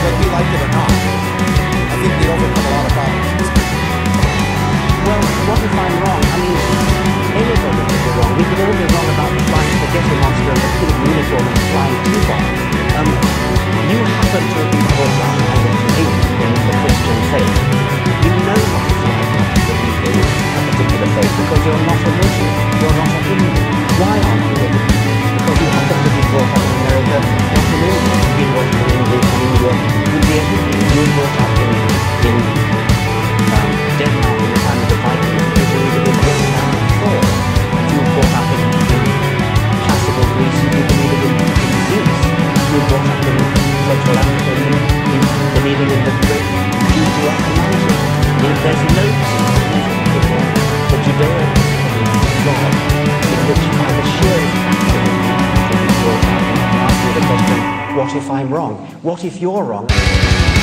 whether we like it or not. I think we'd overcome a lot of problems. Well, what if I'm wrong? I mean, anybody could be wrong. We could all be wrong about the flying spaghetti monster and the pink unicorn and the flying teapot. You happen to have been brought up and believe in the Christian faith. You know what it's like to believe in a particular faith because you're not a Muslim, you're not a Hindu. Why aren't you a Hindu? Because you happen to be brought up in America, not in India. You've been brought up in India, you'd be a Hindu. You were brought up in Denmark in the time of the Vikings, because you believe in Vietnam before. If you were brought up in classical Greece, you believe in Zeus. If you were brought up in Central Africa, you believe in the great Judeo-Christianity. There's no the Judeo-Christian God in which by the sheerest accident can be brought up and ask you the question, what if I'm wrong? What if you're wrong?